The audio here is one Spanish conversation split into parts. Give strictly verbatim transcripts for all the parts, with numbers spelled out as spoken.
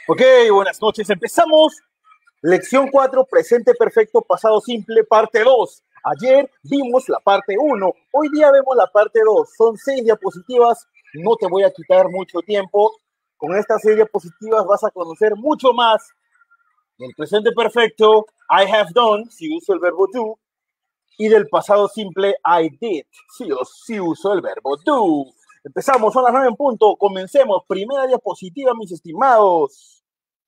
Ok, buenas noches. Empezamos. Lección cuatro, presente perfecto, pasado simple, parte dos. Ayer vimos la parte uno, hoy día vemos la parte dos. Son seis diapositivas, no te voy a quitar mucho tiempo. Con estas seis diapositivas vas a conocer mucho más del presente perfecto, I have done, si uso el verbo do, y del pasado simple, I did, si, si uso el verbo do. Empezamos, son las nueve en punto, comencemos. Primera diapositiva, mis estimados.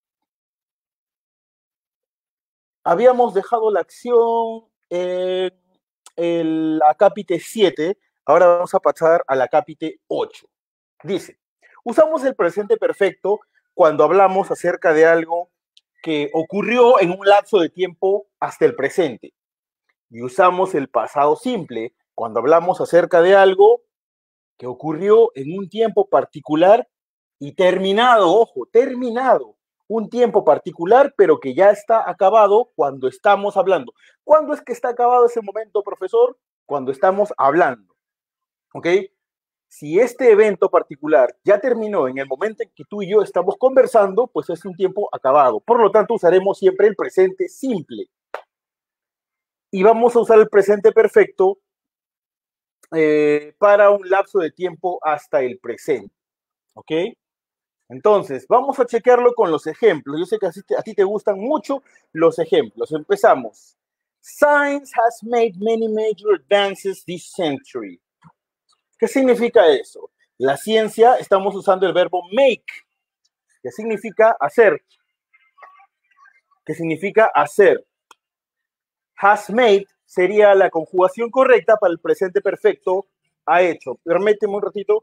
Habíamos dejado la acción en el acápite siete, ahora vamos a pasar al acápite ocho. Dice, usamos el presente perfecto cuando hablamos acerca de algo que ocurrió en un lapso de tiempo hasta el presente. Y usamos el pasado simple cuando hablamos acerca de algo que ocurrió en un tiempo particular y terminado, ojo, terminado. Un tiempo particular, pero que ya está acabado cuando estamos hablando. ¿Cuándo es que está acabado ese momento, profesor? Cuando estamos hablando. ¿Ok? Si este evento particular ya terminó en el momento en que tú y yo estamos conversando, pues es un tiempo acabado. Por lo tanto, usaremos siempre el presente simple. Y vamos a usar el presente perfecto eh, para un lapso de tiempo hasta el presente. ¿Ok? Entonces, vamos a chequearlo con los ejemplos. Yo sé que a ti, a ti te gustan mucho los ejemplos. Empezamos. Science has made many major advances this century. ¿Qué significa eso? La ciencia, estamos usando el verbo make, que significa hacer. ¿Qué significa hacer? Has made sería la conjugación correcta para el presente perfecto ha hecho. Permíteme un ratito.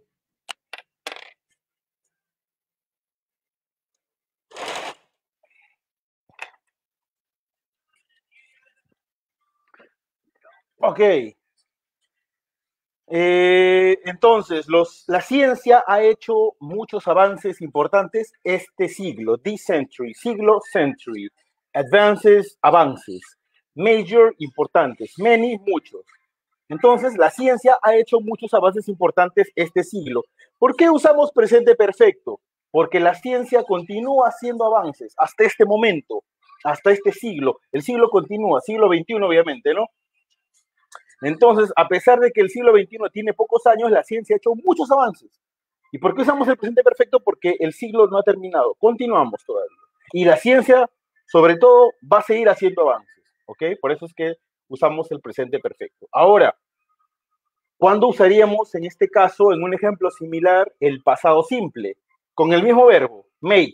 Ok. Eh, entonces, los, la ciencia ha hecho muchos avances importantes este siglo, this century, siglo, century, advances, avances, major, importantes, many, muchos. Entonces, la ciencia ha hecho muchos avances importantes este siglo. ¿Por qué usamos presente perfecto? Porque la ciencia continúa haciendo avances hasta este momento, hasta este siglo. El siglo continúa, siglo veintiuno obviamente, ¿no? Entonces, a pesar de que el siglo veintiuno tiene pocos años, la ciencia ha hecho muchos avances. ¿Y por qué usamos el presente perfecto? Porque el siglo no ha terminado, continuamos todavía. Y la ciencia, sobre todo, va a seguir haciendo avances, ¿ok? Por eso es que usamos el presente perfecto. Ahora, ¿cuándo usaríamos, en este caso, en un ejemplo similar, el pasado simple? Con el mismo verbo, make.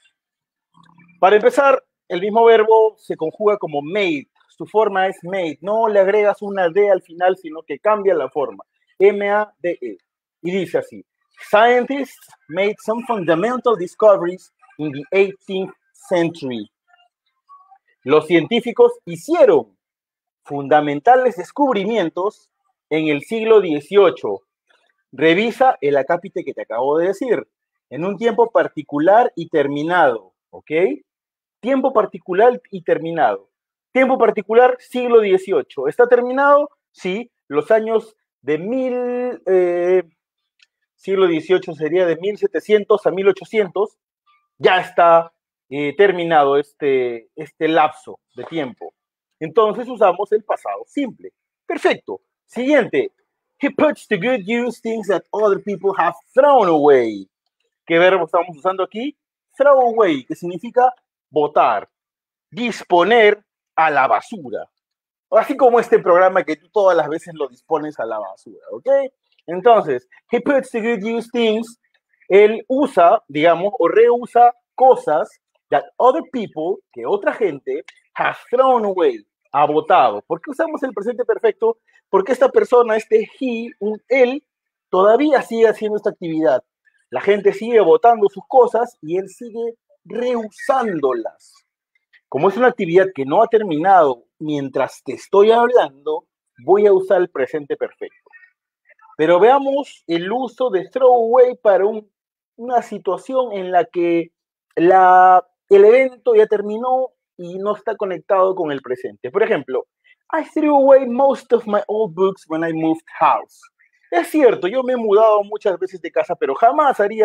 Para empezar, el mismo verbo se conjuga como made. Su forma es made. No le agregas una D al final, sino que cambia la forma. M A D E. Y dice así. Scientists made some fundamental discoveries in the eighteenth century. Los científicos hicieron fundamentales descubrimientos en el siglo dieciocho. Revisa el acápite que te acabo de decir. En un tiempo particular y terminado. ¿Ok? Tiempo particular y terminado. Tiempo particular, siglo dieciocho. ¿Está terminado? Sí, los años de mil, eh, siglo dieciocho sería de mil setecientos a mil ochocientos, ya está eh, terminado este, este lapso de tiempo. Entonces usamos el pasado simple. Perfecto. Siguiente. He puts to good use things that other people have thrown away. ¿Qué verbo estamos usando aquí? Throw away, que significa botar, disponer a la basura. Así como este programa que tú todas las veces lo dispones a la basura, ¿ok? Entonces, he puts to good use things, él usa, digamos, o reusa cosas that other people, que otra gente, have thrown away, ha botado. ¿Por qué usamos el presente perfecto? Porque esta persona, este he, un él, todavía sigue haciendo esta actividad. La gente sigue botando sus cosas y él sigue reusándolas. Como es una actividad que no ha terminado mientras te estoy hablando, voy a usar el presente perfecto. Pero veamos el uso de throw away para un, una situación en la que la, el evento ya terminó y no está conectado con el presente. Por ejemplo, I threw away most of my old books when I moved house. Es cierto, yo me he mudado muchas veces de casa, pero jamás haría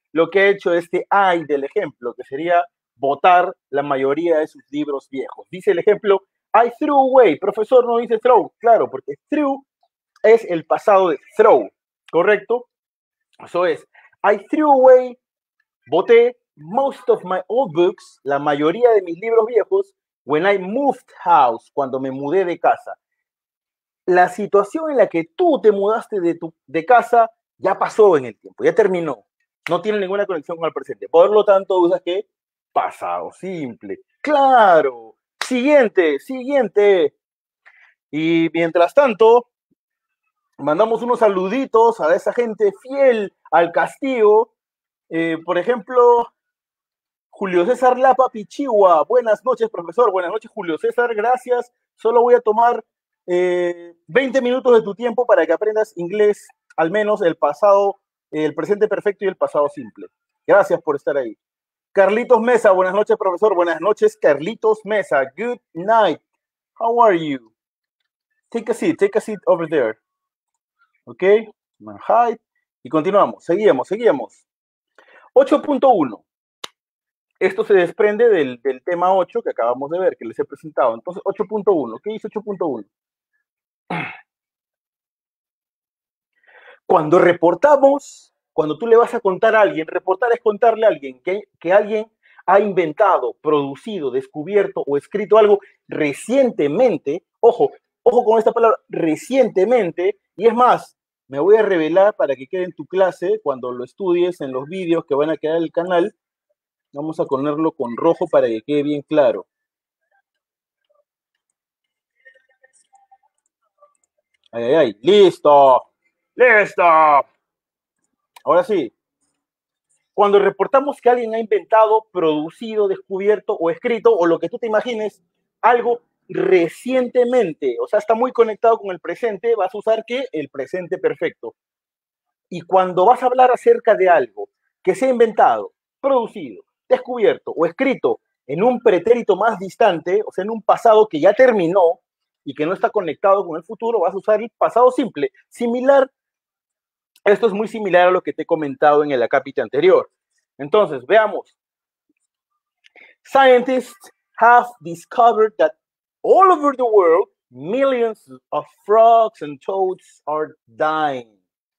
lo que ha hecho este I del ejemplo, que sería botar la mayoría de sus libros viejos. Dice el ejemplo, I threw away. Profesor, no dice throw. Claro, porque threw es el pasado de throw, ¿correcto? Eso es, I threw away, boté most of my old books, la mayoría de mis libros viejos, when I moved house, cuando me mudé de casa. La situación en la que tú te mudaste de, tu, de casa ya pasó en el tiempo, ya terminó. No tiene ninguna conexión con el presente. Por lo tanto, usas que pasado simple. Claro. Siguiente, siguiente. Y mientras tanto, mandamos unos saluditos a esa gente fiel al castigo. Eh, por ejemplo, Julio César Lapa Pichigua. Buenas noches, profesor. Buenas noches, Julio César. Gracias. Solo voy a tomar eh, veinte minutos de tu tiempo para que aprendas inglés, al menos el pasado, el presente perfecto y el pasado simple. Gracias por estar ahí. Carlitos Mesa. Buenas noches, profesor. Buenas noches, Carlitos Mesa. Good night. How are you? Take a seat. Take a seat over there. Ok. Hi. Y continuamos. Seguimos, seguimos. ocho punto uno. Esto se desprende del, del tema ocho que acabamos de ver, que les he presentado. Entonces, ocho punto uno. ¿Qué dice ocho punto uno? Cuando reportamos, cuando tú le vas a contar a alguien, reportar es contarle a alguien que, que alguien ha inventado, producido, descubierto o escrito algo recientemente. Ojo, ojo con esta palabra, recientemente. Y es más, me voy a revelar para que quede en tu clase cuando lo estudies en los vídeos que van a quedar en el canal. Vamos a ponerlo con rojo para que quede bien claro. Ay, ay, ay. Listo. Listo. Ahora sí. Cuando reportamos que alguien ha inventado, producido, descubierto o escrito, o lo que tú te imagines, algo recientemente, o sea, está muy conectado con el presente, vas a usar ¿qué? El presente perfecto. Y cuando vas a hablar acerca de algo que se ha inventado, producido, descubierto o escrito en un pretérito más distante, o sea, en un pasado que ya terminó y que no está conectado con el futuro, vas a usar el pasado simple, similar. Esto es muy similar a lo que te he comentado en el acápite anterior. Entonces, veamos. Scientists have discovered that all over the world, millions of frogs and toads are dying.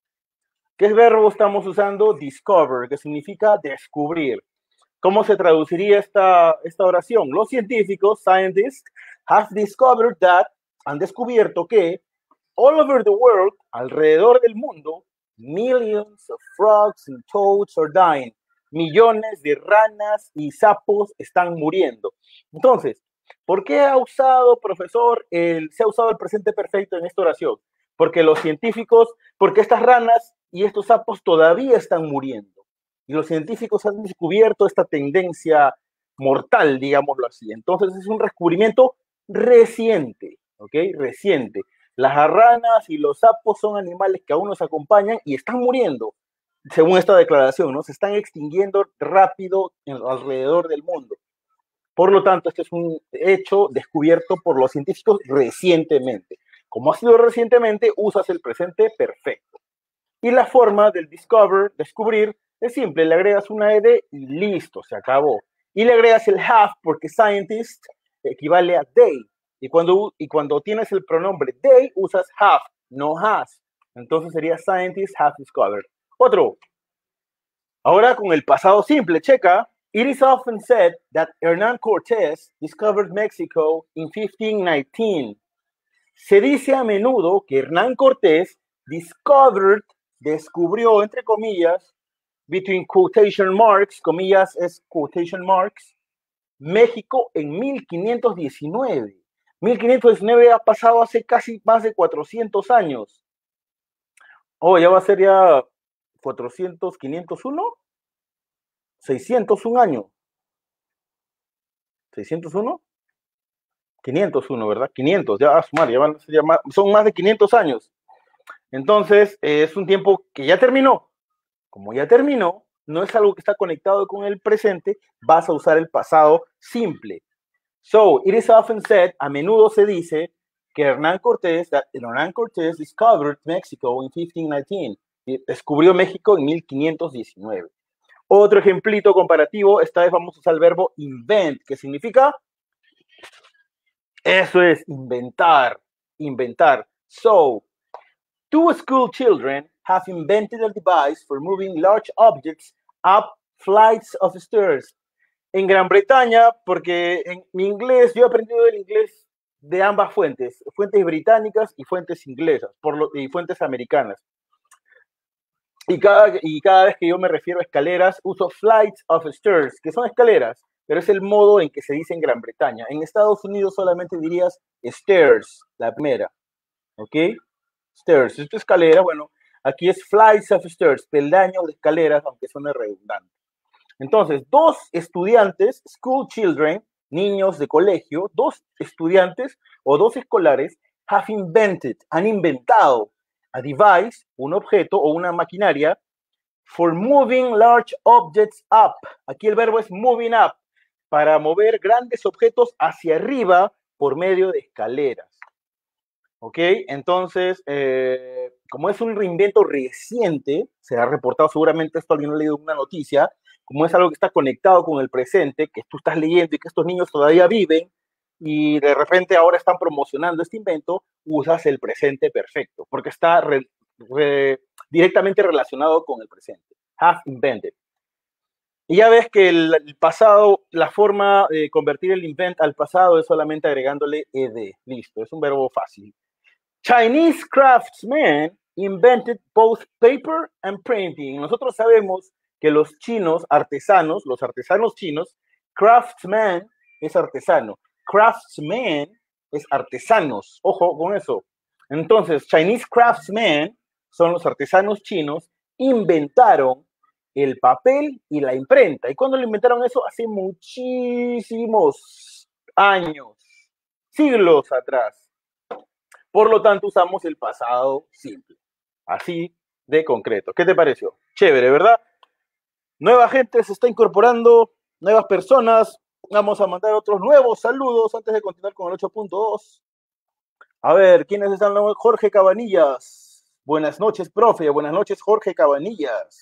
¿Qué verbo estamos usando? Discover, que significa descubrir. ¿Cómo se traduciría esta, esta oración? Los científicos, scientists, have discovered that, han descubierto que, all over the world, alrededor del mundo, millions of frogs and toads are dying. Millones de ranas y sapos están muriendo. Entonces, ¿por qué ha usado, profesor, el, se ha usado el presente perfecto en esta oración? Porque los científicos, porque estas ranas y estos sapos todavía están muriendo. Y los científicos han descubierto esta tendencia mortal, digámoslo así. Entonces es un descubrimiento reciente, ¿ok? Reciente. Las ranas y los sapos son animales que aún nos acompañan y están muriendo, según esta declaración, ¿no? Se están extinguiendo rápido en, alrededor del mundo. Por lo tanto, este es un hecho descubierto por los científicos recientemente. Como ha sido recientemente, usas el presente perfecto. Y la forma del discover, descubrir, es simple. Le agregas una ed y listo, se acabó. Y le agregas el have porque scientist equivale a they. Y cuando, y cuando tienes el pronombre they, usas have, no has. Entonces sería scientists have discovered. Otro. Ahora con el pasado simple, checa. It is often said that Hernán Cortés discovered Mexico in fifteen nineteen. Se dice a menudo que Hernán Cortés discovered, descubrió, entre comillas, between quotation marks, comillas es quotation marks, México en mil quinientos diecinueve. mil quinientos diecinueve ha pasado hace casi más de cuatrocientos años. Oh, ya va a ser ya cuatrocientos, quinientos uno, seiscientos un año. ¿seiscientos uno? quinientos uno, ¿verdad? quinientos, ya a sumar, ya van a ser ya más, son más de quinientos años. Entonces, eh, es un tiempo que ya terminó. Como ya terminó, no es algo que está conectado con el presente, vas a usar el pasado simple. So, it is often said, a menudo se dice, que Hernán Cortés, that Hernán Cortés discovered Mexico in fifteen nineteen. Descubrió México en mil quinientos diecinueve. Otro ejemplito comparativo, esta vez vamos a usar el verbo invent, que significa, eso es, inventar, inventar. So, two school children have invented a device for moving large objects up flights of stairs. En Gran Bretaña, porque en mi inglés, yo he aprendido el inglés de ambas fuentes, fuentes británicas y fuentes inglesas, por lo, y fuentes americanas. Y cada, y cada vez que yo me refiero a escaleras, uso flights of stairs, que son escaleras, pero es el modo en que se dice en Gran Bretaña. En Estados Unidos solamente dirías stairs, la primera, ¿ok? Stairs, esto es escalera, bueno, aquí es flights of stairs, peldaños de escaleras, aunque suene redundante. Entonces, dos estudiantes, school children, niños de colegio, dos estudiantes o dos escolares, have invented, han inventado a device, un objeto o una maquinaria, for moving large objects up. Aquí el verbo es moving up, para mover grandes objetos hacia arriba por medio de escaleras. ¿Ok? Entonces, eh, como es un reinvento reciente, se ha reportado seguramente esto, alguien lo ha leído en una noticia, como es algo que está conectado con el presente, que tú estás leyendo y que estos niños todavía viven, y de repente ahora están promocionando este invento, usas el presente perfecto, porque está re, re, directamente relacionado con el presente. Have invented. Y ya ves que el, el pasado, la forma de convertir el invent al pasado es solamente agregándole ed. Listo, es un verbo fácil. Chinese craftsmen invented both paper and printing. Nosotros sabemos que los chinos artesanos, los artesanos chinos, craftsman es artesano, craftsmen es artesanos, ojo con eso. Entonces, Chinese craftsmen son los artesanos chinos, inventaron el papel y la imprenta. ¿Y cuándo lo inventaron eso? Hace muchísimos años, siglos atrás. Por lo tanto, usamos el pasado simple. Así de concreto. ¿Qué te pareció? Chévere, ¿verdad? Nueva gente se está incorporando, nuevas personas. Vamos a mandar otros nuevos saludos antes de continuar con el ocho punto dos. A ver, ¿quiénes están? Jorge Cabanillas. Buenas noches, profe. Buenas noches, Jorge Cabanillas.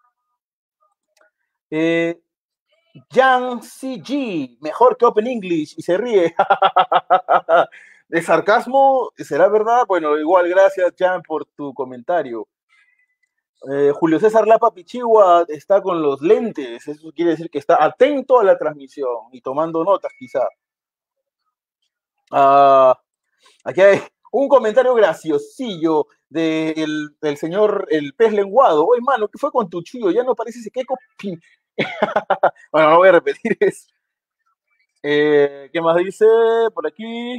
Eh, Yang C G, mejor que Open English, y se ríe. ¿De sarcasmo? ¿Será verdad? Bueno, igual, gracias, Jan, por tu comentario. Eh, Julio César Lapa Pichigua está con los lentes, eso quiere decir que está atento a la transmisión y tomando notas, quizá. Uh, aquí hay un comentario graciosillo del de señor El Pez Lenguado. Oye, mano, ¿qué fue con tu chullo? Ya no parece ese queco. Bueno, no voy a repetir eso. Eh, ¿Qué más dice por aquí?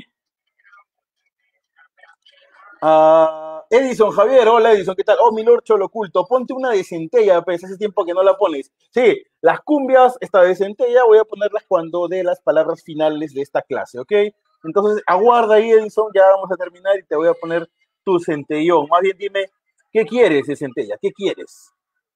Uh, Edison, Javier, hola Edison, ¿qué tal? Oh, mi Lord Cholo Oculto, ponte una de centella, pues hace tiempo que no la pones. Sí, las cumbias, esta de centella, voy a ponerlas cuando dé las palabras finales de esta clase, ¿ok? Entonces, aguarda ahí, Edison, ya vamos a terminar y te voy a poner tu centellón. Más bien dime, ¿qué quieres de centella? ¿Qué quieres?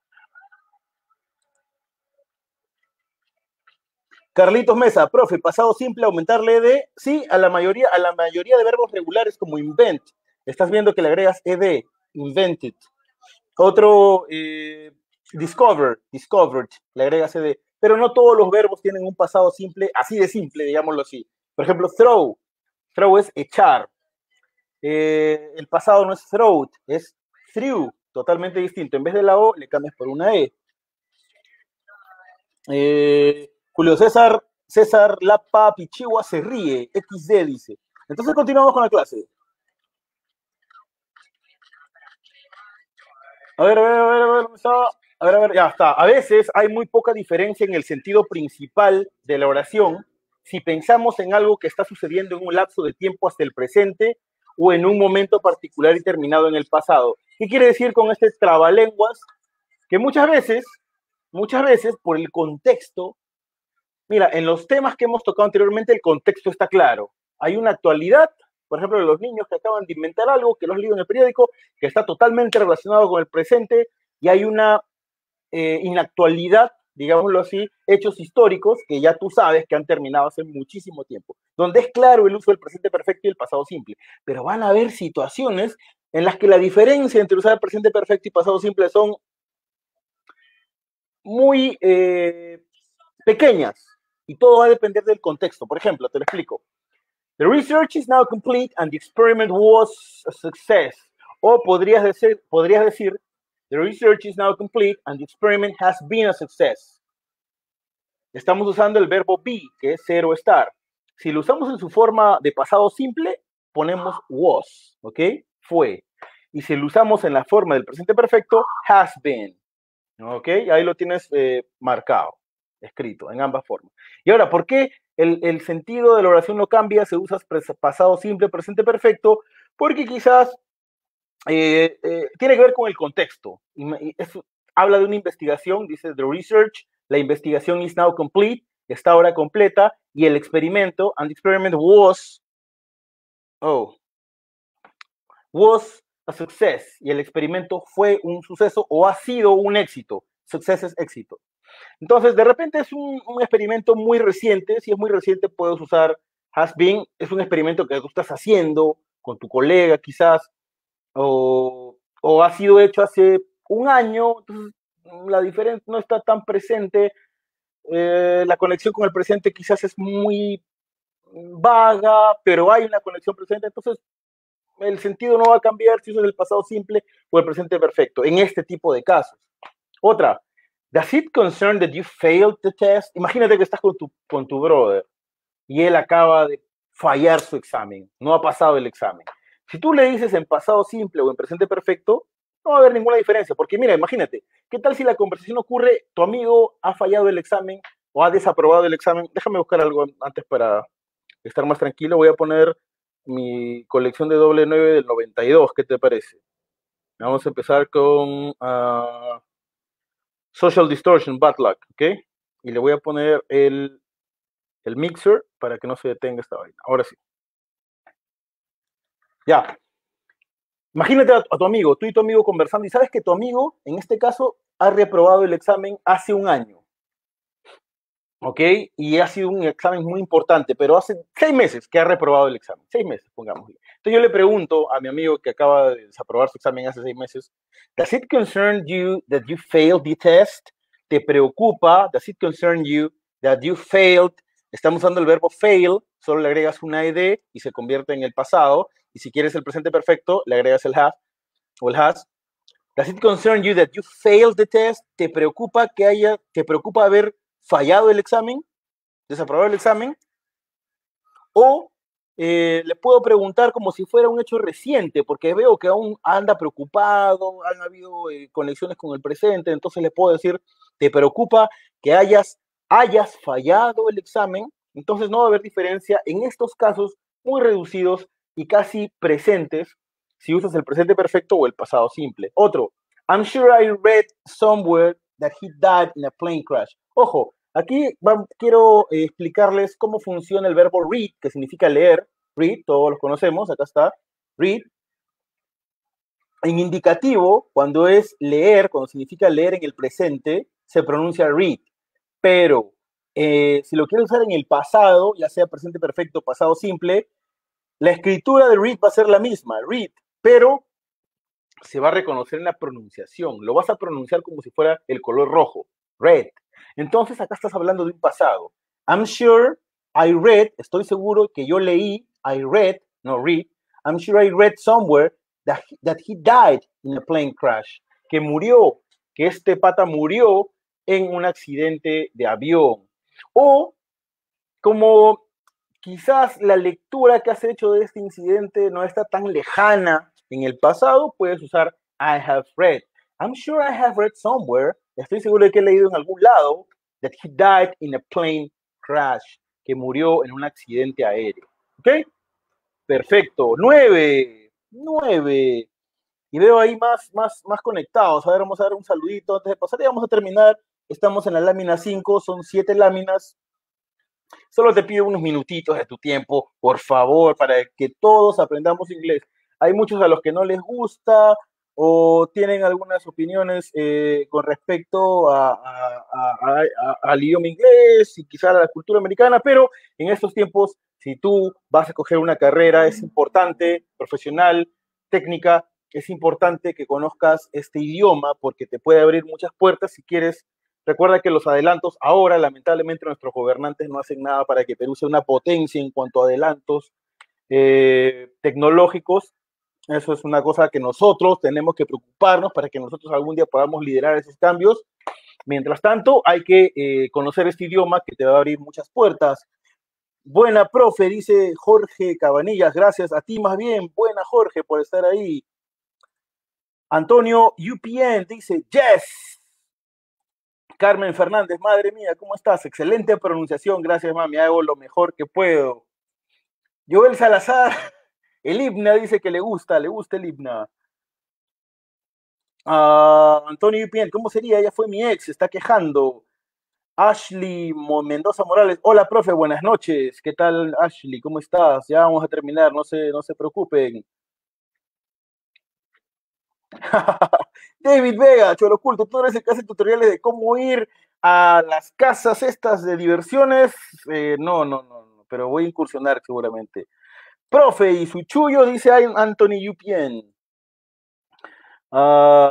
Carlitos Mesa, profe, pasado simple, aumentarle de, sí, a la mayoría, a la mayoría de verbos regulares como invent. Estás viendo que le agregas ed, invented. Otro, eh, discover, discovered, le agregas ed. Pero no todos los verbos tienen un pasado simple, así de simple, digámoslo así. Por ejemplo, throw, throw es echar. Eh, el pasado no es throwed, es threw, totalmente distinto. En vez de la O, le cambias por una E. Eh, Julio César, César Lapa Pichigua se ríe, equis de dice. Entonces continuamos con la clase. A ver, a ver, a ver, a ver, a ver, a ver, ya está. A veces hay muy poca diferencia en el sentido principal de la oración si pensamos en algo que está sucediendo en un lapso de tiempo hasta el presente o en un momento particular y terminado en el pasado. ¿Qué quiere decir con este trabalenguas? Que muchas veces, muchas veces, por el contexto, mira, en los temas que hemos tocado anteriormente, el contexto está claro. Hay una actualidad, por ejemplo, de los niños que acaban de inventar algo, que los leído en el periódico, que está totalmente relacionado con el presente, y hay una eh, inactualidad, digámoslo así, hechos históricos que ya tú sabes que han terminado hace muchísimo tiempo, donde es claro el uso del presente perfecto y el pasado simple. Pero van a haber situaciones en las que la diferencia entre usar el presente perfecto y pasado simple son muy eh, pequeñas y todo va a depender del contexto. Por ejemplo, te lo explico. The research is now complete and the experiment was a success. O podrías decir, podrías decir, the research is now complete and the experiment has been a success. Estamos usando el verbo be, que es ser o estar. Si lo usamos en su forma de pasado simple, ponemos was, ¿ok? Fue. Y si lo usamos en la forma del presente perfecto, has been, ¿ok? Ahí lo tienes eh, marcado, escrito, en ambas formas. Y ahora, ¿por qué el, el sentido de la oración no cambia? Se usa pasado simple, presente perfecto, porque quizás eh, eh, tiene que ver con el contexto. Y, y eso habla de una investigación, dice the research, la investigación is now complete, está ahora completa, y el experimento, and the experiment was, oh, was a success, y el experimento fue un suceso o ha sido un éxito. Success es éxito. Entonces, de repente es un, un experimento muy reciente. Si es muy reciente, puedes usar has been. Es un experimento que tú estás haciendo con tu colega, quizás, o, o ha sido hecho hace un año. Entonces, la diferencia no está tan presente. Eh, la conexión con el presente quizás es muy vaga, pero hay una conexión presente. Entonces, el sentido no va a cambiar si eso es el pasado simple o el presente perfecto, en este tipo de casos. Otra, does it concern that you failed the test? Imagínate que estás con tu, con tu brother y él acaba de fallar su examen, no ha pasado el examen. Si tú le dices en pasado simple o en presente perfecto, no va a haber ninguna diferencia, porque mira, imagínate, ¿qué tal si la conversación ocurre, tu amigo ha fallado el examen o ha desaprobado el examen? Déjame buscar algo antes para estar más tranquilo. Voy a poner mi colección de doble nueve del noventa y dos, ¿qué te parece? Vamos a empezar con uh, Social Distortion, Bad Luck, ¿ok? Y le voy a poner el, el mixer para que no se detenga esta vaina. Ahora sí. Ya. Imagínate a, a tu amigo, tú y tu amigo conversando, y sabes que tu amigo, en este caso, ha reprobado el examen hace un año. ¿Ok? Y ha sido un examen muy importante, pero hace seis meses que ha reprobado el examen. Seis meses, pongámosle. Entonces yo le pregunto a mi amigo que acaba de desaprobar su examen hace seis meses, ¿Does it concern you that you failed the test? ¿Te preocupa? ¿Does it concern you that you failed? Estamos usando el verbo fail, solo le agregas una ed y se convierte en el pasado. Y si quieres el presente perfecto, le agregas el have o el has. Does it concern you that you failed the test? ¿Te preocupa que haya, te preocupa haber fallado el examen, desaprobado el examen? O eh, le puedo preguntar como si fuera un hecho reciente, porque veo que aún anda preocupado, han habido eh, conexiones con el presente, entonces le puedo decir, ¿te preocupa que hayas, hayas fallado el examen? Entonces no va a haber diferencia en estos casos muy reducidos y casi presentes si usas el presente perfecto o el pasado simple. Otro, I'm sure I read somewhere that he died in a plane crash. Ojo, aquí va, quiero eh, explicarles cómo funciona el verbo read, que significa leer. Read, todos los conocemos, acá está. Read. En indicativo, cuando es leer, cuando significa leer en el presente, se pronuncia read. Pero eh, si lo quieres usar en el pasado, ya sea presente perfecto, pasado simple, la escritura de read va a ser la misma, read, pero se va a reconocer en la pronunciación. Lo vas a pronunciar como si fuera el color rojo, red. Entonces acá estás hablando de un pasado. I'm sure I read, estoy seguro que yo leí, I read, no read, I'm sure I read somewhere that he, that he died in a plane crash, que murió, que este pata murió en un accidente de avión. O como quizás la lectura que has hecho de este incidente no está tan lejana en el pasado, puedes usar I have read. I'm sure I have read somewhere, estoy seguro de que he leído en algún lado, that he died in a plane crash, que murió en un accidente aéreo. ¿Ok? Perfecto. Nueve. Nueve. Y veo ahí más, más, más conectados. A ver, vamos a dar un saludito antes de pasar y vamos a terminar. Estamos en la lámina cinco, son siete láminas. Solo te pido unos minutitos de tu tiempo, por favor, para que todos aprendamos inglés. Hay muchos a los que no les gusta o tienen algunas opiniones eh, con respecto a, a, a, a, al idioma inglés y quizá a la cultura americana, pero en estos tiempos, si tú vas a coger una carrera, es importante, profesional, técnica, es importante que conozcas este idioma porque te puede abrir muchas puertas si quieres Recuerda que los adelantos ahora, lamentablemente, nuestros gobernantes no hacen nada para que Perú sea una potencia en cuanto a adelantos eh, tecnológicos. Eso es una cosa que nosotros tenemos que preocuparnos para que nosotros algún día podamos liderar esos cambios. Mientras tanto, hay que eh, conocer este idioma que te va a abrir muchas puertas. Buena, profe, dice Jorge Cabanillas. Gracias a ti más bien. Buena, Jorge, por estar ahí. Antonio U P N dice, yes. Carmen Fernández, madre mía, ¿cómo estás? Excelente pronunciación, gracias, mami, hago lo mejor que puedo. Joel Salazar, el himna dice que le gusta, le gusta el himna. Uh, Antonio U P N, ¿cómo sería? Ella fue mi ex, se está quejando. Ashley Mendoza Morales, hola, profe, buenas noches. ¿Qué tal, Ashley? ¿Cómo estás? Ya vamos a terminar, no se, no se preocupen. David Vega, Cholo Culto, tú eres el que hace tutoriales de cómo ir a las casas estas de diversiones. Eh, no, no, no, no, pero voy a incursionar seguramente. Profe, y su chullo, dice Anthony U P N. Uh,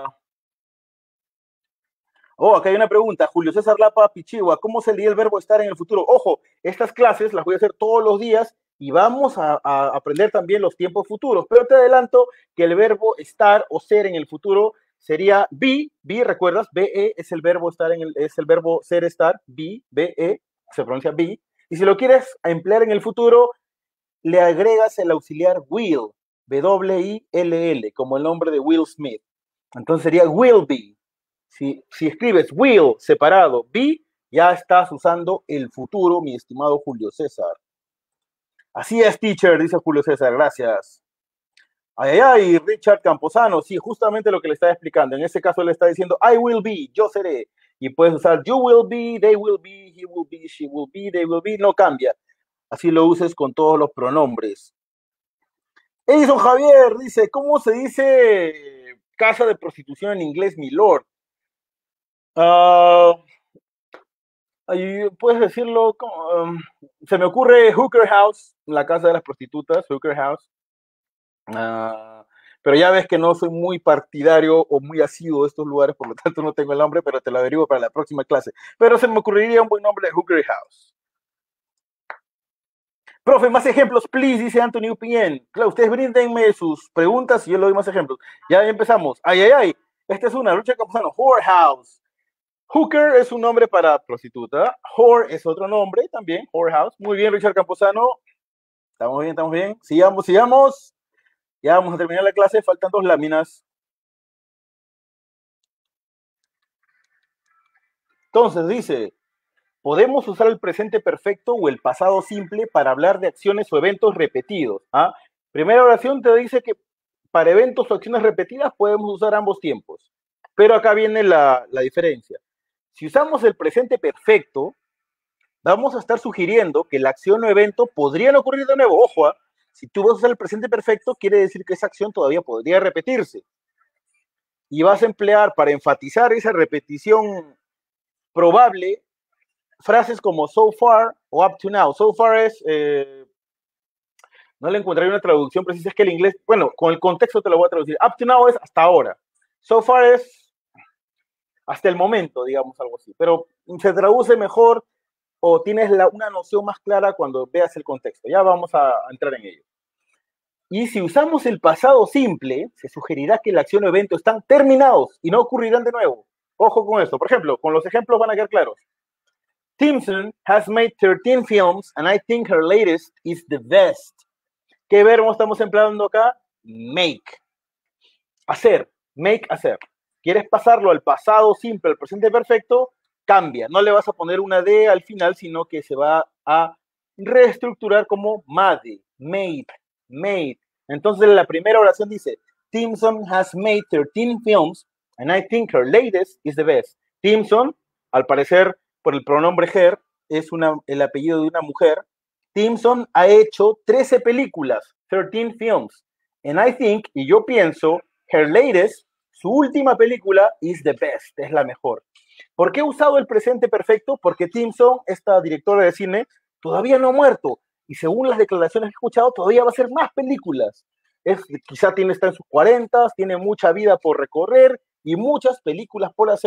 oh, acá hay una pregunta. Julio César Lapa Pichigua, ¿cómo se lee el verbo estar en el futuro? Ojo, estas clases las voy a hacer todos los días y vamos a, a aprender también los tiempos futuros, pero te adelanto que el verbo estar o ser en el futuro sería be, be, ¿recuerdas? Be es el verbo estar en el, es el verbo ser, estar, be, be, se pronuncia be, y si lo quieres emplear en el futuro, le agregas el auxiliar will, W I L L, como el nombre de Will Smith. Entonces sería will be. Si, si escribes will separado, be, ya estás usando el futuro, mi estimado Julio César. Así es, teacher, dice Julio César, gracias. Ay, ay, ay, Richard Camposano, sí, justamente lo que le estaba explicando. En ese caso le está diciendo, I will be, yo seré. Y puedes usar you will be, they will be, he will be, she will be, they will be, no cambia. Así lo uses con todos los pronombres. Edison Javier dice, ¿cómo se dice casa de prostitución en inglés, mi lord? Uh, puedes decirlo, como, um, se me ocurre Hooker House, la casa de las prostitutas, Hooker House. Uh, pero ya ves que no soy muy partidario o muy asiduo de estos lugares, por lo tanto no tengo el nombre, pero te lo averiguo para la próxima clase. Pero se me ocurriría un buen nombre de Hooker House. Profe, más ejemplos, please, dice Anthony U P N. Claro, ustedes bríndenme sus preguntas y yo le doy más ejemplos. Ya empezamos. Ay, ay, ay. Esta es una lucha campusano. Whorehouse. Hooker es un nombre para prostituta. Whore es otro nombre también. Whorehouse. Muy bien, Richard Camposano. Estamos bien, estamos bien. Sigamos, sigamos. Ya vamos a terminar la clase. Faltan dos láminas. Entonces dice, podemos usar el presente perfecto o el pasado simple para hablar de acciones o eventos repetidos. ¿Ah? Primera oración te dice que para eventos o acciones repetidas podemos usar ambos tiempos. Pero acá viene la, la diferencia. Si usamos el presente perfecto, vamos a estar sugiriendo que la acción o evento podrían ocurrir de nuevo. Ojo, ¿eh? Si tú vas a usar el presente perfecto, quiere decir que esa acción todavía podría repetirse. Y vas a emplear para enfatizar esa repetición probable frases como so far o up to now. So far es, eh, no le encontraré una traducción precisa, es que el inglés, bueno, con el contexto te lo voy a traducir. Up to now es hasta ahora. So far es hasta el momento, digamos, algo así. Pero se traduce mejor o tienes la, una noción más clara cuando veas el contexto. Ya vamos a, a entrar en ello. Y si usamos el pasado simple, se sugerirá que la acción o evento están terminados y no ocurrirán de nuevo. Ojo con esto. Por ejemplo, con los ejemplos van a quedar claros. Timpson has made thirteen films and I think her latest is the best. ¿Qué verbo estamos empleando acá? Make. Hacer. Make, hacer. ¿Quieres pasarlo al pasado simple, al presente perfecto? Cambia. No le vas a poner una D al final, sino que se va a reestructurar como made, made, made. Entonces la primera oración dice, Timpson has made thirteen films and I think her latest is the best. Timpson, al parecer, por el pronombre her, es una, el apellido de una mujer. Timpson ha hecho trece películas, thirteen films. And I think, y yo pienso, her latest, su última película, is the best, es la mejor. ¿Por qué he usado el presente perfecto? Porque Timpson, esta directora de cine, todavía no ha muerto. Y según las declaraciones que he escuchado, todavía va a hacer más películas. Es, quizá tiene, está en sus cuarentas, tiene mucha vida por recorrer y muchas películas por hacer.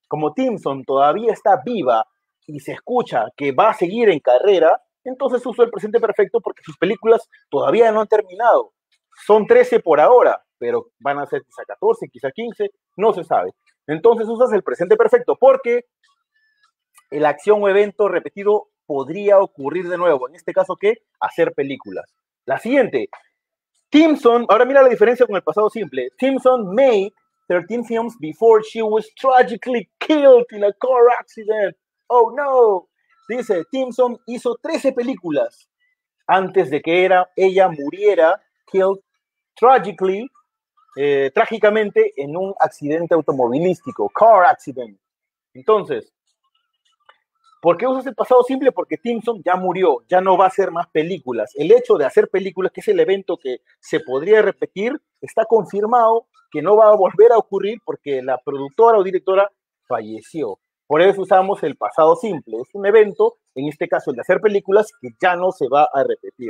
Como Timson todavía está viva y se escucha que va a seguir en carrera, entonces uso el presente perfecto porque sus películas todavía no han terminado. Son trece por ahora, pero van a ser quizá catorce, quizá quince, no se sabe. Entonces usas el presente perfecto porque la acción o evento repetido podría ocurrir de nuevo. En este caso, ¿qué? Hacer películas. La siguiente. Timson, ahora mira la diferencia con el pasado simple. Timson made thirteen films before she was tragically killed in a car accident. Oh no. Dice, Timson hizo trece películas antes de que era, ella muriera, killed tragically, eh, trágicamente en un accidente automovilístico, car accident. Entonces, ¿por qué usas el pasado simple? Porque Timson ya murió, ya no va a hacer más películas. El hecho de hacer películas, que es el evento que se podría repetir, está confirmado que no va a volver a ocurrir porque la productora o directora falleció. Por eso usamos el pasado simple. Es un evento, en este caso el de hacer películas, que ya no se va a repetir.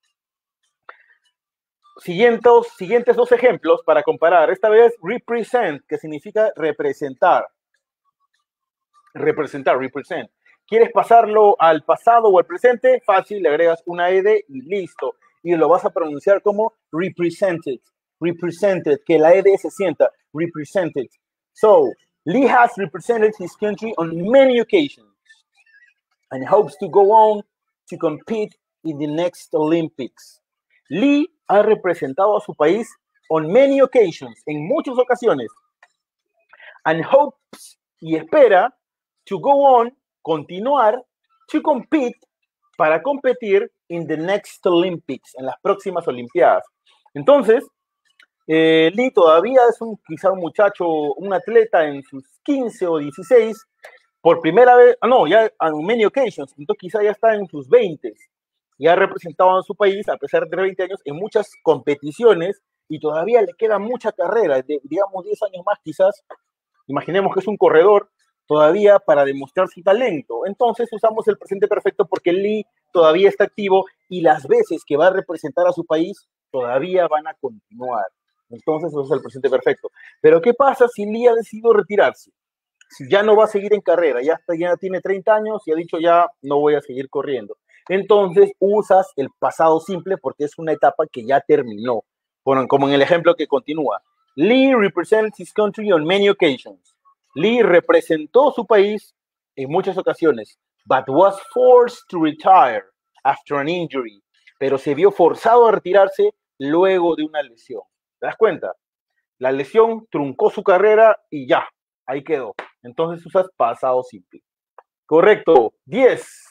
Siguientes, siguientes dos ejemplos para comparar. Esta vez represent, que significa representar. Representar, represent. ¿Quieres pasarlo al pasado o al presente? Fácil, le agregas una ed y listo. Y lo vas a pronunciar como represented. Represented, que la ed se sienta. Represented. So, Lee has represented his country on many occasions and hopes to go on to compete in the next Olympics. Lee ha representado a su país on many occasions, en muchas ocasiones, and hopes, y espera, to go on, continuar, to compete, para competir in the next Olympics, en las próximas Olimpiadas. Entonces, eh, Lee todavía es un, quizá un muchacho, un atleta en sus quince o dieciséis, por primera vez, ah, no, ya on many occasions, entonces quizá ya está en sus veinte, y ha representado a su país, a pesar de veinte años, en muchas competiciones, y todavía le queda mucha carrera, de, digamos diez años más quizás. Imaginemos que es un corredor todavía para demostrar su talento. Entonces usamos el presente perfecto porque Lee todavía está activo y las veces que va a representar a su país todavía van a continuar. Entonces eso es el presente perfecto. Pero ¿qué pasa si Lee ha decidido retirarse? Si ya no va a seguir en carrera, ya, está, ya tiene treinta años y ha dicho ya no voy a seguir corriendo. Entonces usas el pasado simple porque es una etapa que ya terminó. Bueno, como en el ejemplo que continúa. Lee represents his country on many occasions. Lee representó su país en muchas ocasiones, but was forced to retire after an injury. Pero se vio forzado a retirarse luego de una lesión. ¿Te das cuenta? La lesión truncó su carrera y ya, ahí quedó. Entonces usas pasado simple. Correcto. diez.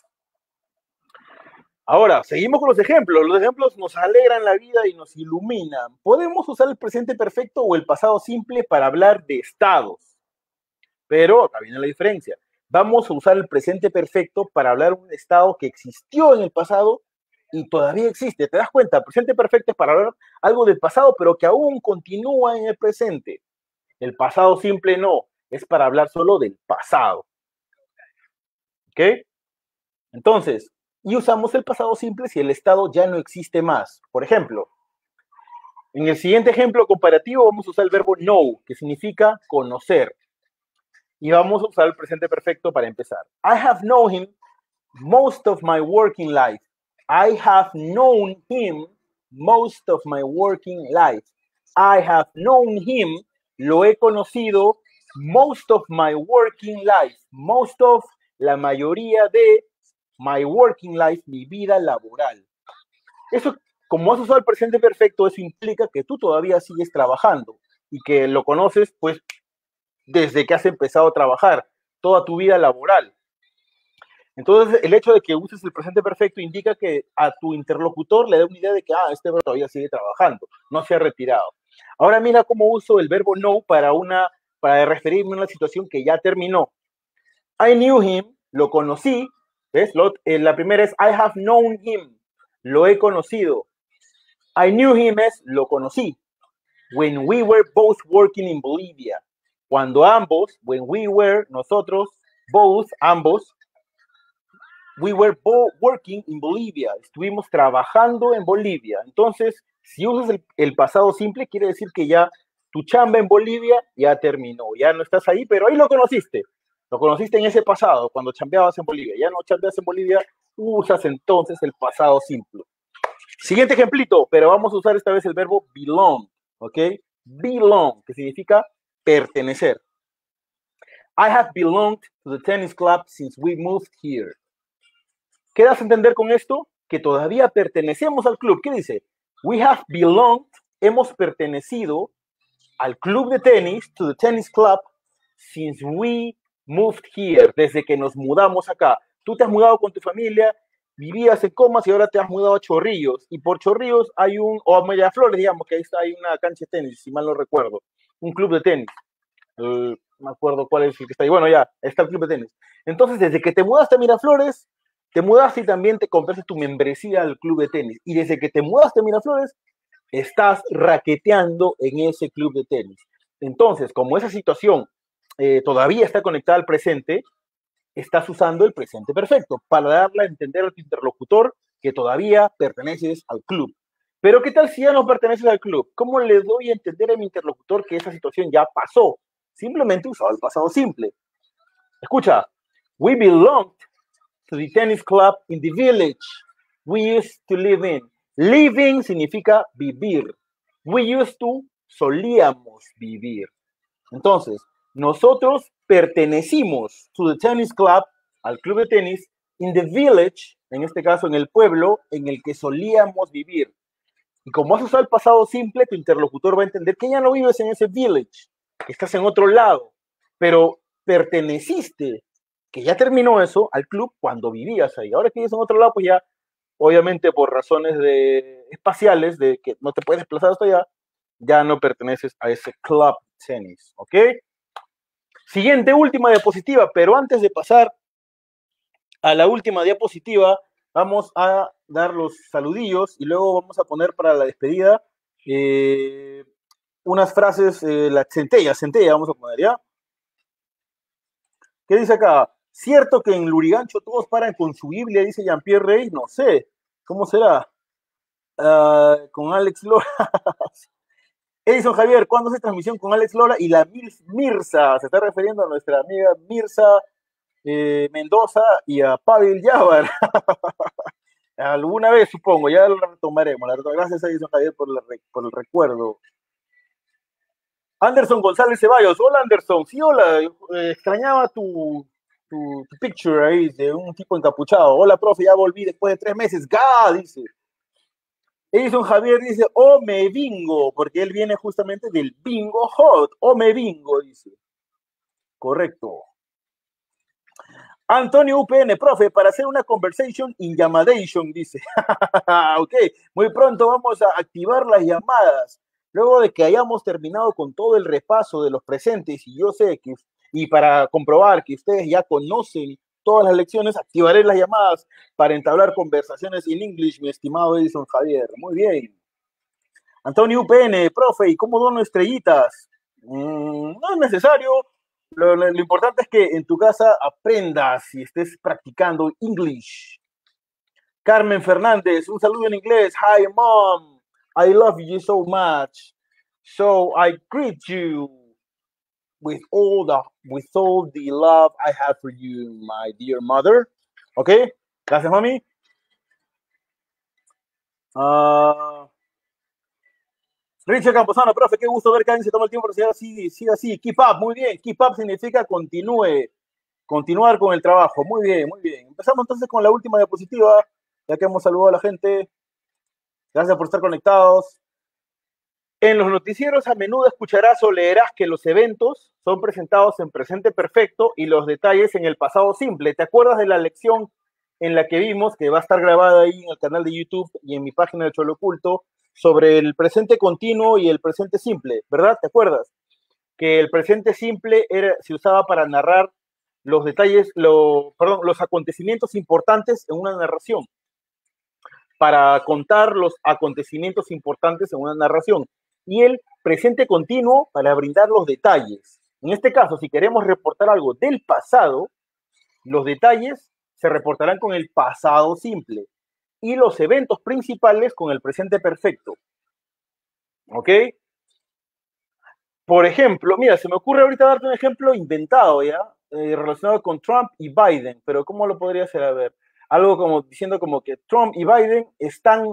Ahora, seguimos con los ejemplos. Los ejemplos nos alegran la vida y nos iluminan. Podemos usar el presente perfecto o el pasado simple para hablar de estados. Pero acá viene la diferencia. Vamos a usar el presente perfecto para hablar de un estado que existió en el pasado y todavía existe. ¿Te das cuenta? El presente perfecto es para hablar algo del pasado, pero que aún continúa en el presente. El pasado simple no. Es para hablar solo del pasado. ¿Ok? Entonces, y usamos el pasado simple si el estado ya no existe más. Por ejemplo, en el siguiente ejemplo comparativo vamos a usar el verbo know, que significa conocer. Y vamos a usar el presente perfecto para empezar. I have known him most of my working life. I have known him most of my working life. I have known him, lo he conocido, most of my working life. Most of, la mayoría de, my working life, mi vida laboral. Eso, como has usado el presente perfecto, eso implica que tú todavía sigues trabajando y que lo conoces, pues, desde que has empezado a trabajar, toda tu vida laboral. Entonces, el hecho de que uses el presente perfecto indica que a tu interlocutor le da una idea de que, ah, este verbo todavía sigue trabajando, no se ha retirado. Ahora mira cómo uso el verbo know para, una, para referirme a una situación que ya terminó. I knew him, lo conocí, ¿ves? Lo, eh, la primera es I have known him, lo he conocido. I knew him es lo conocí. When we were both working in Bolivia. Cuando ambos, when we were, nosotros, both, ambos, we were both working in Bolivia. Estuvimos trabajando en Bolivia. Entonces, si usas el, el pasado simple, quiere decir que ya Tu chamba en Bolivia ya terminó, ya no estás ahí, pero ahí lo conociste. Lo conociste en ese pasado, cuando chambeabas en Bolivia. Ya no chambeas en Bolivia, usas entonces el pasado simple. Siguiente ejemplito, pero vamos a usar esta vez el verbo belong, ¿ok? Belong, que significa pertenecer. I have belonged to the tennis club since we moved here. ¿Qué das a entender con esto? Que todavía pertenecemos al club. ¿Qué dice? We have belonged, hemos pertenecido al club de tenis, to the tennis club, since we moved here, desde que nos mudamos acá. Tú te has mudado con tu familia, vivías en Comas y ahora te has mudado a Chorrillos. Y por Chorrillos hay un, o a Miraflores, digamos, que ahí está, hay una cancha de tenis, si mal no recuerdo. Un club de tenis. El, no me acuerdo cuál es el que está ahí. Bueno, ya, está el club de tenis. Entonces, desde que te mudaste a Miraflores, te mudaste y también te compraste tu membresía al club de tenis. Y desde que te mudaste a Miraflores, estás raqueteando en ese club de tenis. Entonces, como esa situación eh, todavía está conectada al presente, estás usando el presente perfecto para darle a entender a tu interlocutor que todavía perteneces al club. Pero ¿qué tal si ya no perteneces al club? ¿Cómo le doy a entender a mi interlocutor que esa situación ya pasó? Simplemente usado el pasado simple. Escucha, we belonged to the tennis club in the village we used to live in. Living significa vivir. We used to, solíamos vivir. Entonces, nosotros pertenecimos to the tennis club, al club de tenis, in the village, en este caso en el pueblo, en el que solíamos vivir. Y como has usado el pasado simple, tu interlocutor va a entender que ya no vives en ese village, que estás en otro lado, pero perteneciste, que ya terminó eso, al club cuando vivías ahí. Ahora que vives en otro lado, pues ya obviamente por razones de, espaciales, de que no te puedes desplazar hasta allá, ya no perteneces a ese club tenis, ¿ok? Siguiente, última diapositiva, pero antes de pasar a la última diapositiva, vamos a dar los saludillos y luego vamos a poner para la despedida eh, unas frases, eh, la centella, centella vamos a poner, ¿ya? ¿Qué dice acá? ¿Cierto que en Lurigancho todos paran con su Biblia, dice Jean-Pierre Rey? No sé. ¿Cómo será? Uh, con Alex Lora. Edison Javier, ¿cuándo hace transmisión con Alex Lora y la Mirza? Se está refiriendo a nuestra amiga Mirza eh, Mendoza y a Pavel Yavar. Alguna vez, supongo, ya lo retomaremos. Gracias a Edison Javier por, la, por el recuerdo. Anderson González Ceballos. Hola, Anderson. Sí, hola. Eh, extrañaba tu, tu, tu picture ahí de un tipo encapuchado. Hola, profe, ya volví después de tres meses. ¡Gah! Dice. Edison Javier dice, oh, me bingo, porque él viene justamente del bingo hot. Oh, me bingo, dice. Correcto. Antonio U P N, profe, para hacer una conversation in llamadation, dice. Ok, muy pronto vamos a activar las llamadas. Luego de que hayamos terminado con todo el repaso de los presentes, y yo sé que, y para comprobar que ustedes ya conocen todas las lecciones, activaré las llamadas para entablar conversaciones en English, mi estimado Edison Javier. Muy bien. Antonio U P N, profe, ¿y cómo dono estrellitas? Mm, no es necesario. Lo, lo, lo importante es que en tu casa aprendas y estés practicando English. Carmen Fernández, un saludo en inglés. Hi, mom. I love you so much. So I greet you with all the with all the love I have for you, my dear mother. ¿Ok? Gracias, mami. Uh, Richard Camposano, profe, qué gusto ver que alguien se toma el tiempo para seguir así, siga así. Keep up, muy bien. Keep up significa continúe, continuar con el trabajo. Muy bien, muy bien. Empezamos entonces con la última diapositiva, ya que hemos saludado a la gente. Gracias por estar conectados. En los noticieros a menudo escucharás o leerás que los eventos son presentados en presente perfecto y los detalles en el pasado simple. ¿Te acuerdas de la lección en la que vimos, que va a estar grabada ahí en el canal de YouTube y en mi página de Cholo Oculto, sobre el presente continuo y el presente simple, ¿verdad? ¿Te acuerdas? Que el presente simple era, se usaba para narrar los detalles, lo, perdón, los acontecimientos importantes en una narración. Para contar los acontecimientos importantes en una narración. Y el presente continuo para brindar los detalles. En este caso, si queremos reportar algo del pasado, los detalles se reportarán con el pasado simple y los eventos principales con el presente perfecto. ¿Ok? Por ejemplo, mira, se me ocurre ahorita darte un ejemplo inventado, ¿ya? Eh, relacionado con Trump y Biden, pero ¿cómo lo podría hacer? A ver, algo como diciendo como que Trump y Biden están...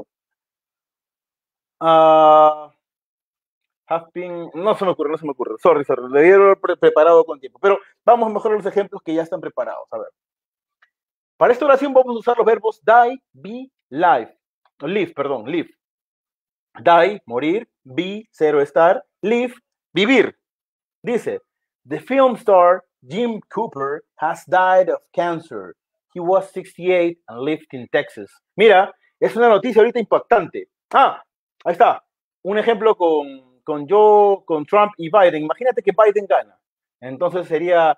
Uh, have been, no se me ocurre, no se me ocurre, sorry, sorry, lo debí haber pre preparado con tiempo, pero vamos a mejorar los ejemplos que ya están preparados, a ver. Para esta oración vamos a usar los verbos die, be, live, live, perdón, live. Die, morir, be, cero, estar, live, vivir. Dice, the film star Jim Cooper has died of cancer. He was sixty-eight and lived in Texas. Mira, es una noticia ahorita impactante. Ah, ahí está. Un ejemplo con, con yo, con Trump y Biden. Imagínate que Biden gana. Entonces sería,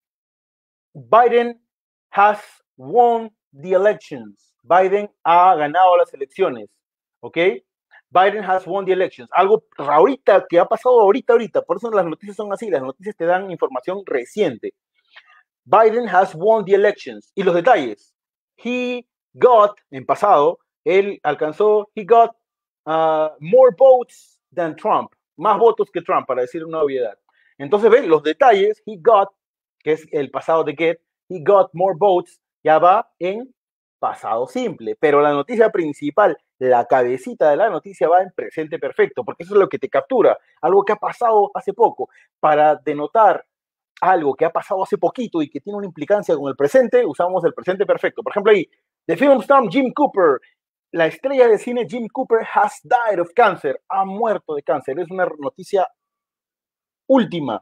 Biden has won the elections. Biden ha ganado las elecciones. ¿Ok? Biden has won the elections. Algo ahorita que ha pasado ahorita, ahorita. Por eso las noticias son así. Las noticias te dan información reciente. Biden has won the elections. Y los detalles. He got, en pasado, él alcanzó, he got uh, more votes than Trump. Más votos que Trump, para decir una obviedad. Entonces, ven, los detalles, he got, que es el pasado de get, he got more votes, ya va en pasado simple. Pero la noticia principal, la cabecita de la noticia va en presente perfecto, porque eso es lo que te captura, algo que ha pasado hace poco. Para denotar algo que ha pasado hace poquito y que tiene una implicancia con el presente, usamos el presente perfecto. Por ejemplo, ahí, the film star Jim Cooper, la estrella de cine Jim Cooper has died of cancer, ha muerto de cáncer. Es una noticia última.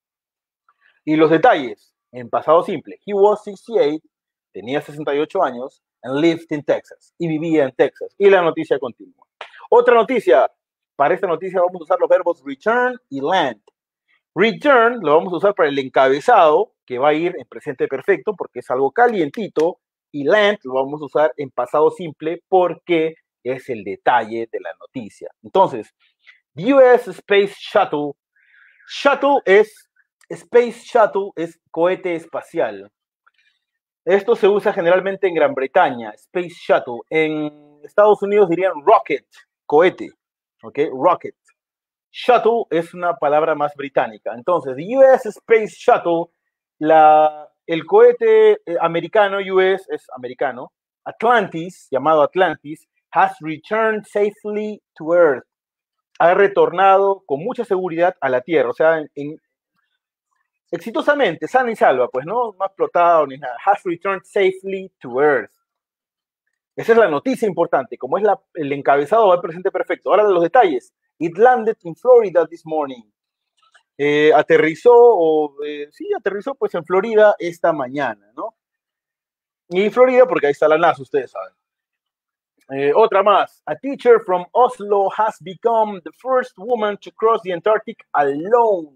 Y los detalles, en pasado simple, he was sixty-eight, tenía sesenta y ocho años, and lived in Texas, y vivía en Texas. Y la noticia continúa. Otra noticia, para esta noticia vamos a usar los verbos return y land. Return lo vamos a usar para el encabezado, que va a ir en presente perfecto, porque es algo calientito, y land lo vamos a usar en pasado simple, porque es el detalle de la noticia. Entonces, U S Space Shuttle, Shuttle es, Space Shuttle es cohete espacial. Esto se usa generalmente en Gran Bretaña, Space Shuttle. En Estados Unidos dirían rocket, cohete, ¿ok? Rocket. Shuttle es una palabra más británica. Entonces, U S Space Shuttle, la, el cohete americano, U S es americano, Atlantis, llamado Atlantis, has returned safely to Earth. Ha retornado con mucha seguridad a la Tierra, o sea, en, en, exitosamente, sana y salva, pues no, no ha explotado ni nada. Has returned safely to Earth. Esa es la noticia importante, como es la, el encabezado va al presente perfecto. Ahora de los detalles. It landed in Florida this morning. Eh, aterrizó, o eh, sí, aterrizó pues en Florida esta mañana, ¿no? Y Florida porque ahí está la NASA, ustedes saben. Eh, otra más. A teacher from Oslo has become the first woman to cross the Antarctic alone.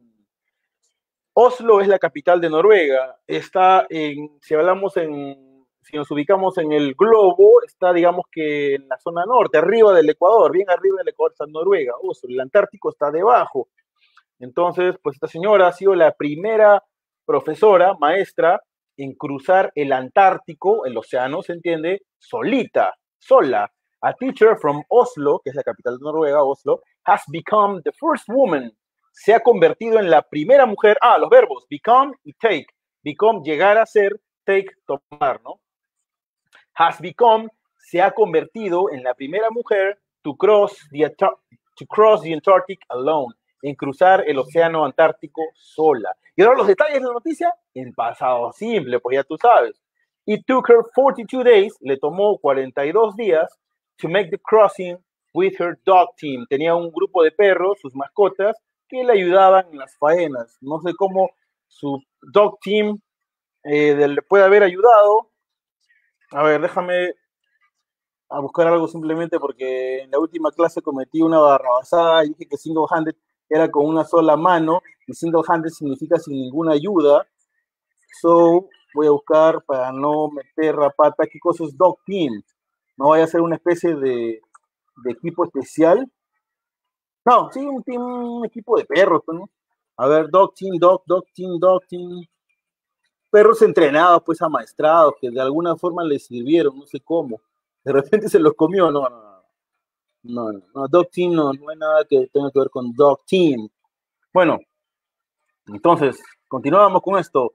Oslo es la capital de Noruega. Está en, si hablamos en, si nos ubicamos en el globo, está digamos que en la zona norte, arriba del Ecuador, bien arriba del Ecuador está Noruega. Oslo, el Antártico está debajo. Entonces, pues esta señora ha sido la primera profesora, maestra, en cruzar el Antártico, el océano, ¿se entiende? Solita, sola. A teacher from Oslo, que es la capital de Noruega, Oslo, has become the first woman. Se ha convertido en la primera mujer. Ah, los verbos, become y take. Become, llegar a ser, take, tomar, ¿no? Has become, se ha convertido en la primera mujer to cross the, to cross the Antarctic alone. En cruzar el océano Antártico sola. Y ahora los detalles de la noticia en pasado simple, pues ya tú sabes. It took her forty-two days, le tomó cuarenta y dos días, to make the crossing with her dog team. Tenía un grupo de perros, sus mascotas, que le ayudaban en las faenas. No sé cómo su dog team eh, le puede haber ayudado. A ver, déjame a buscar algo simplemente porque en la última clase cometí una barrabasada y dije que single-handed era con una sola mano, y single-handed significa sin ninguna ayuda. So, voy a buscar para no meter la pata. ¿Qué cosa es dog team? No vaya a ser una especie de, de equipo especial. No, sí, un, team, un equipo de perros, ¿no? A ver, dog team, dog, dog team, dog team. Perros entrenados, pues amaestrados, que de alguna forma les sirvieron, no sé cómo. De repente se los comió, no, no, no. No, no, no, dog team no, no hay nada que tenga que ver con dog team. Bueno, entonces, continuamos con esto.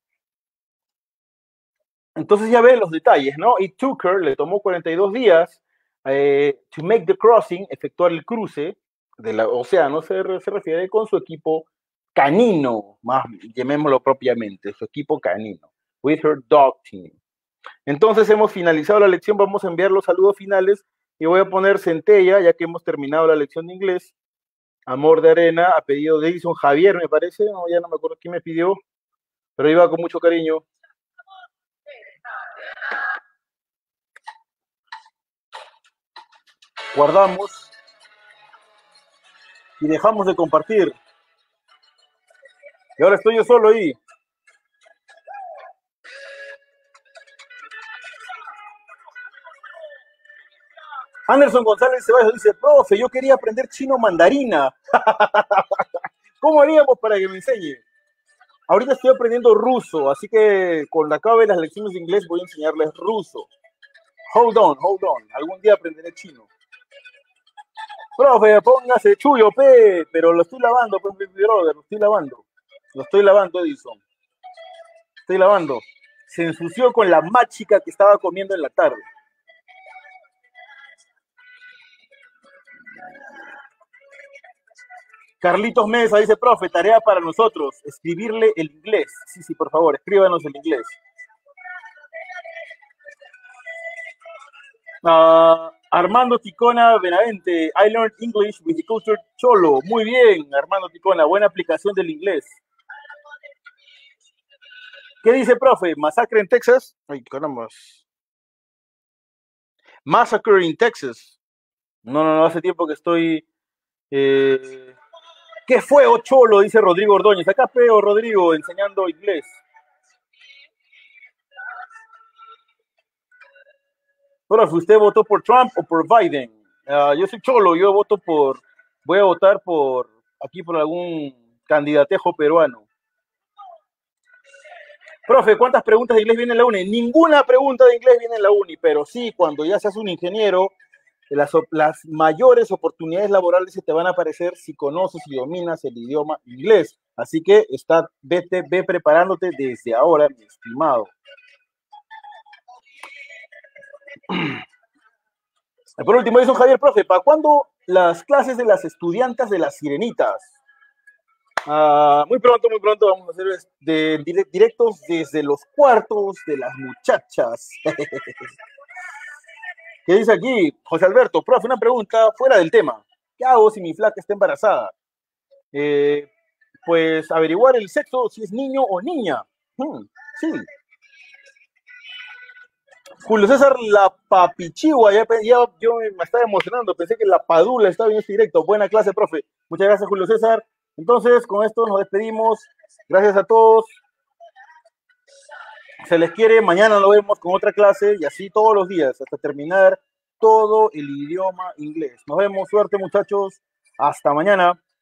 Entonces ya ven los detalles, ¿no? It took her, le tomó cuarenta y dos días eh, to make the crossing, efectuar el cruce del océano, se, se refiere con su equipo canino, más llamémoslo propiamente, su equipo canino, with her dog team. Entonces hemos finalizado la lección, vamos a enviar los saludos finales y voy a poner centella, ya que hemos terminado la lección de inglés. Amor de arena, a pedido de Edison Javier, me parece, no, ya no me acuerdo quién me pidió, pero iba con mucho cariño. Guardamos y dejamos de compartir. Y ahora estoy yo solo ahí. Anderson González Ceballos dice, profe, yo quería aprender chino mandarina. ¿Cómo haríamos para que me enseñe? Ahorita estoy aprendiendo ruso, así que cuando acabe las lecciones de inglés voy a enseñarles ruso. Hold on, hold on. Algún día aprenderé chino. Profe, póngase chuyo, pe, pero lo estoy lavando, pues, brother, lo estoy lavando. Lo estoy lavando, Edison. Estoy lavando. Se ensució con la machica que estaba comiendo en la tarde. Carlitos Mesa dice, profe, tarea para nosotros, escribirle el inglés. Sí, sí, por favor, escríbanos el inglés. Uh, Armando Ticona Benavente, I learned English with the culture Cholo. Muy bien, Armando Ticona, buena aplicación del inglés. ¿Qué dice, profe? ¿Masacre en Texas? Ay, caramba. Massacre in Texas. No, no, no, hace tiempo que estoy... Eh... ¿Qué fue, oh Cholo? Dice Rodrigo Ordóñez. Acá peo, Rodrigo, enseñando inglés. Profe, ¿usted votó por Trump o por Biden? Uh, yo soy Cholo, yo voto por... Voy a votar por... Aquí por algún candidatejo peruano. Profe, ¿cuántas preguntas de inglés vienen en la uni? Ninguna pregunta de inglés viene en la uni, pero sí, cuando ya seas un ingeniero, las, las mayores oportunidades laborales se te van a aparecer si conoces y dominas el idioma inglés. Así que está, vete, ve preparándote desde ahora, mi estimado. Por último, dice Javier, profe, ¿para cuándo las clases de las estudiantes de las sirenitas? Uh, muy pronto, muy pronto vamos a hacer de, de, directos desde los cuartos de las muchachas. ¿Qué dice aquí? José Alberto, profe, una pregunta fuera del tema. ¿Qué hago si mi flaca está embarazada? Eh, pues averiguar el sexo, si es niño o niña. Hmm, sí. Julio César La Papichigua, ya, ya yo me estaba emocionando, pensé que la Padula estaba en este directo. Buena clase, profe. Muchas gracias, Julio César. Entonces, con esto nos despedimos. Gracias a todos. Se les quiere. Mañana nos vemos con otra clase y así todos los días hasta terminar todo el idioma inglés. Nos vemos. Suerte, muchachos. Hasta mañana.